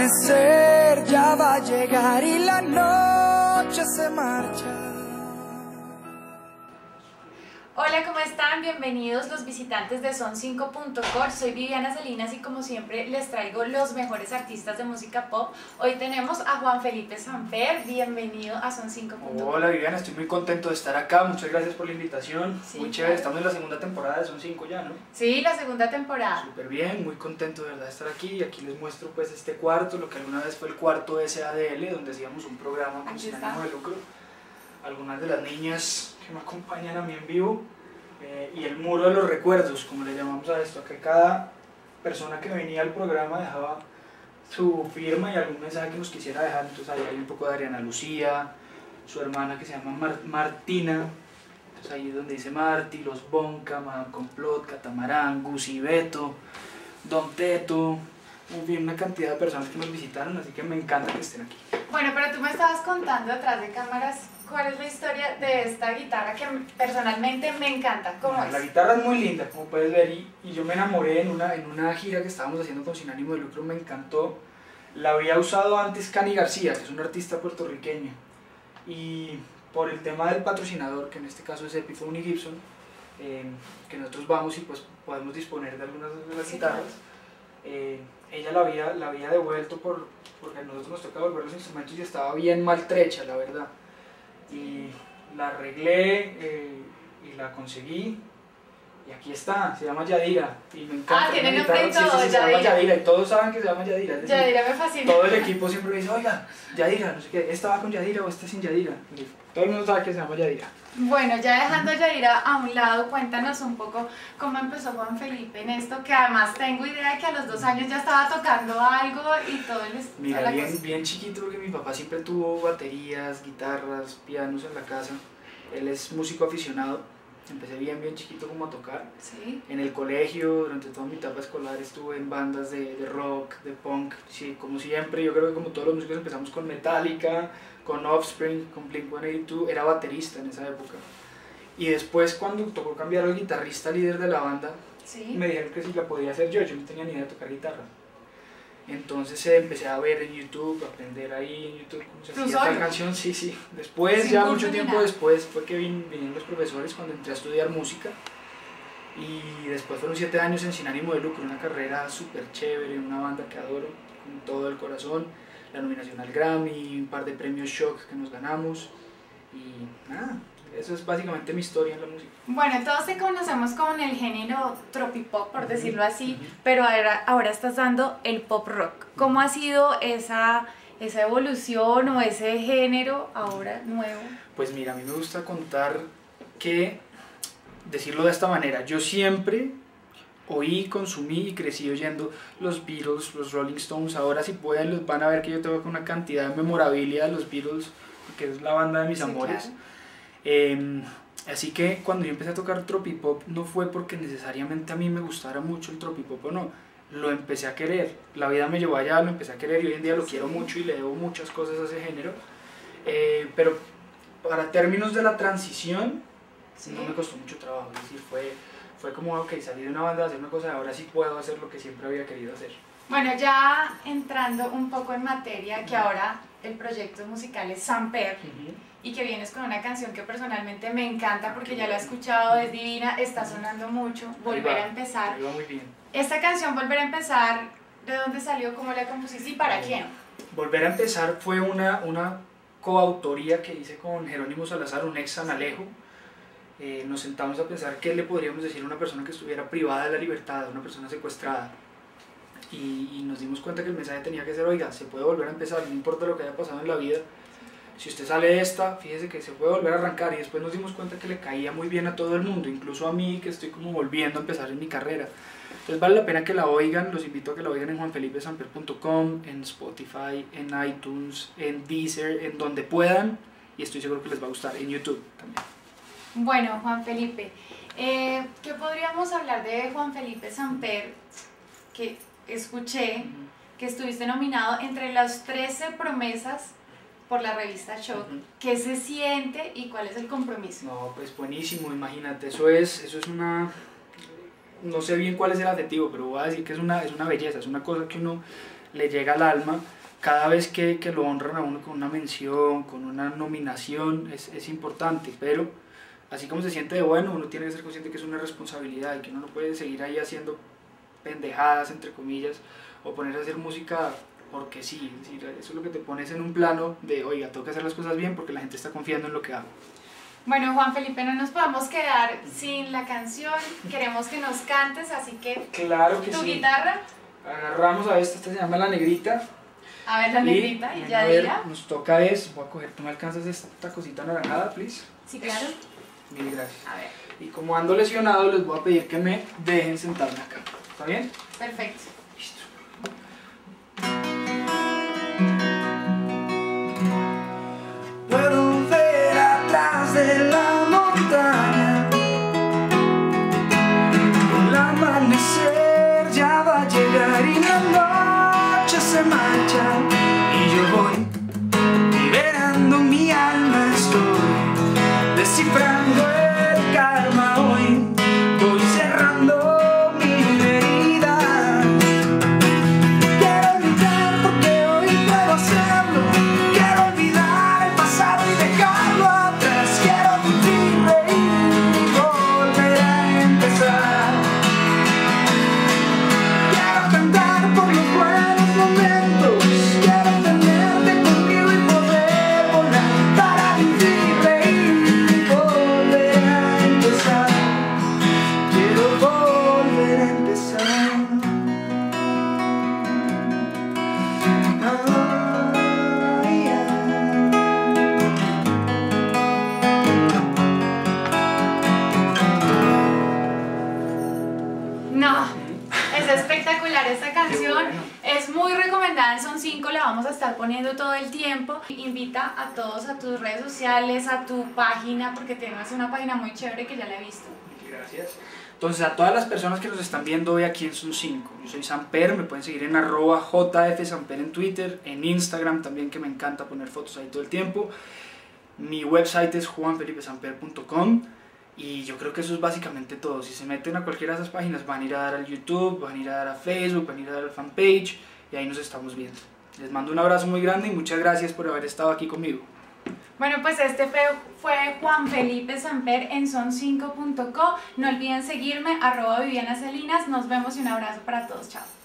amanecer ya va a llegar y la noche se marcha. Hola, ¿cómo están? Bienvenidos los visitantes de Son5.core. Soy Viviana Salinas y como siempre les traigo los mejores artistas de música pop. Hoy tenemos a Juan Felipe Samper. Bienvenido a Son5.core. Hola Viviana, estoy muy contento de estar acá. Muchas gracias por la invitación. Sí, muy chévere, claro. estamos en la segunda temporada de Son 5 ya, ¿no? Sí, la segunda temporada. Súper bien, muy contento de verdad de estar aquí. Y aquí les muestro pues este cuarto, lo que alguna vez fue el cuarto SADL, donde hacíamos un programa con sin ánimo de lucro. Algunas de las niñas que me acompañan a mí en vivo. Y el muro de los recuerdos, como le llamamos a esto, que cada persona que venía al programa dejaba su firma y algún mensaje que nos quisiera dejar. Entonces ahí hay un poco de Ariana Lucía, su hermana que se llama Martina, entonces ahí es donde dice Marti, Los Bonca, Madame Complot, Catamarán, Gusi Beto, Don Teto, en fin, una cantidad de personas que nos visitaron, así que me encanta que estén aquí. Bueno, pero tú me estabas contando detrás de cámaras cuál es la historia de esta guitarra que personalmente me encanta. ¿Cómo es? La guitarra es muy linda, como puedes ver, y yo me enamoré en una gira que estábamos haciendo con Sin Ánimo de Lucro, me encantó. La había usado antes Cani García, que es un artista puertorriqueño, y por el tema del patrocinador, que en este caso es Epiphone y Gibson, que nosotros vamos y pues podemos disponer de algunas de las guitarras, ella la había devuelto porque a nosotros nos toca devolver los instrumentos y estaba bien maltrecha, la verdad. Y la arreglé y la conseguí y aquí está, se llama Yadira y me encanta. Ah, tiene una nombre y guitarra, todo, sí, se llama Yadira. Yadira y todos saben que se llama Yadira. Es decir, Yadira me fascina. todo el equipo siempre me dice, oiga, Yadira, no sé qué, ¿esta va con Yadira o esta sin Yadira? Y todo el mundo sabe que se llama Yadira. Bueno, ya dejando a Yadira a un lado, cuéntanos un poco cómo empezó Juan Felipe en esto, que además tengo idea de que a los 2 años ya estaba tocando algo y todo el Mira, bien chiquito porque mi papá siempre tuvo baterías, guitarras, pianos en la casa. Él es músico aficionado, empecé bien chiquito como a tocar. Sí. En el colegio, durante toda mi etapa escolar estuve en bandas de rock, de punk, sí, como siempre, yo creo que como todos los músicos empezamos con Metallica, con Offspring, con Blink-182, era baterista en esa época. Y después cuando tocó cambiar al guitarrista líder de la banda, Sí. me dijeron que si la podía hacer yo no tenía ni idea de tocar guitarra. Entonces empecé a ver en YouTube, a aprender ahí en YouTube cómo se hacía esta canción, sí. Después, Sin ya curso mucho ni tiempo nada. después, fue que vinieron los profesores cuando entré a estudiar música. Y después fueron 7 años en Sin Ánimo de Lucro, una carrera súper chévere, una banda que adoro con todo el corazón. La nominación al Grammy, un par de premios Shock que nos ganamos. Y nada, eso es básicamente mi historia en la música. Bueno, todos te conocemos con el género tropipop, por decirlo así, pero ahora estás dando el pop rock. ¿Cómo ha sido esa evolución o ese género ahora nuevo? Pues mira, a mí me gusta contar que, decirlo de esta manera, yo siempre oí, consumí y crecí oyendo los Beatles, los Rolling Stones. Ahora si pueden los van a ver que yo tengo una cantidad de memorabilia de los Beatles, que es la banda de mis amores. Claro. Así que cuando yo empecé a tocar tropipop no fue porque necesariamente a mí me gustara mucho el tropipop o no, lo empecé a querer, la vida me llevó allá, lo empecé a querer y hoy en día lo quiero mucho y le debo muchas cosas a ese género, pero para términos de la transición no me costó mucho trabajo, es decir, fue como, ok, salí de una banda a hacer una cosa, ahora sí puedo hacer lo que siempre había querido hacer. Bueno, ya entrando un poco en materia, que ahora el proyecto musical es Samper, y que vienes con una canción que personalmente me encanta porque ya la he escuchado, es divina, está sonando mucho, Volver a Empezar. Ahí va muy bien. Esta canción, Volver a Empezar, ¿de dónde salió? ¿Cómo la compusiste y para quién? Volver a Empezar fue una coautoría que hice con Jerónimo Salazar, un ex San Alejo. Nos sentamos a pensar qué le podríamos decir a una persona que estuviera privada de la libertad, una persona secuestrada. Y nos dimos cuenta que el mensaje tenía que ser, oiga, se puede volver a empezar, no importa lo que haya pasado en la vida. Si usted sale de esta, fíjese que se puede volver a arrancar. Y después nos dimos cuenta que le caía muy bien a todo el mundo, incluso a mí que estoy como volviendo a empezar en mi carrera. Entonces vale la pena que la oigan, los invito a que la oigan en juanfelipesamper.com, en Spotify, en iTunes, en Deezer, en donde puedan, y estoy seguro que les va a gustar, en YouTube también. Bueno, Juan Felipe, ¿qué podríamos hablar de Juan Felipe Samper? Que escuché que estuviste nominado entre las 13 promesas por la revista Shock. ¿Qué se siente y cuál es el compromiso? No, pues buenísimo, imagínate, eso es una, no sé bien cuál es el adjetivo, pero voy a decir que es una belleza, es una cosa que uno le llega al alma, cada vez que lo honran a uno con una mención, con una nominación, es importante, pero así como se siente de bueno, uno tiene que ser consciente que es una responsabilidad y que uno no puede seguir ahí haciendo pendejadas, entre comillas, o ponerse a hacer música porque sí, es decir, eso es lo que te pones en un plano de, oiga, tengo que hacer las cosas bien porque la gente está confiando en lo que hago. Bueno, Juan Felipe, no nos podemos quedar sin la canción, queremos que nos cantes, así que Claro que tu sí. guitarra, Agarramos a esta se llama La Negrita. a ver la negrita y ya a ver, diga. nos toca voy a coger, ¿tú me alcanzas esta cosita anaranjada, please? Sí, claro. Mil gracias. A ver, Y como ando lesionado, les voy a pedir que me dejen sentarme acá. ¿Está bien? perfecto. Listo. Puedo ver atrás de la montaña. El amanecer ya va a llegar y la noche se marcha. Y yo voy liberando mi alma, estoy descifrando el karma hoy. Voy cerrando mi herida. Quiero gritar porque hoy puedo hacerlo. Quiero olvidar el pasado y dejarlo atrás. Quiero vivir, reír y volver a empezar. Quiero cantar por los buenos momentos. Quiero tenerte conmigo y poder volar. Para vivir, reír y volver a empezar. Quiero volver a empezar. No, es espectacular esta canción, bueno. es muy recomendada en Son 5, la vamos a estar poniendo todo el tiempo. Invita a todos a tus redes sociales, a tu página, porque tienes una página muy chévere que ya la he visto. Gracias. Entonces, a todas las personas que nos están viendo hoy aquí en Son 5, yo soy Samper, me pueden seguir en @jfsamper en Twitter, en Instagram también, que me encanta poner fotos ahí todo el tiempo. Mi website es juanfelipesamper.com y yo creo que eso es básicamente todo. Si se meten a cualquiera de esas páginas van a ir a dar al YouTube, van a ir a dar a Facebook, van a ir a dar al fanpage y ahí nos estamos viendo. Les mando un abrazo muy grande y muchas gracias por haber estado aquí conmigo. Bueno, pues este fue Juan Felipe Samper en son5.co. No olviden seguirme, @Viviana Salinas. Nos vemos y un abrazo para todos. Chao.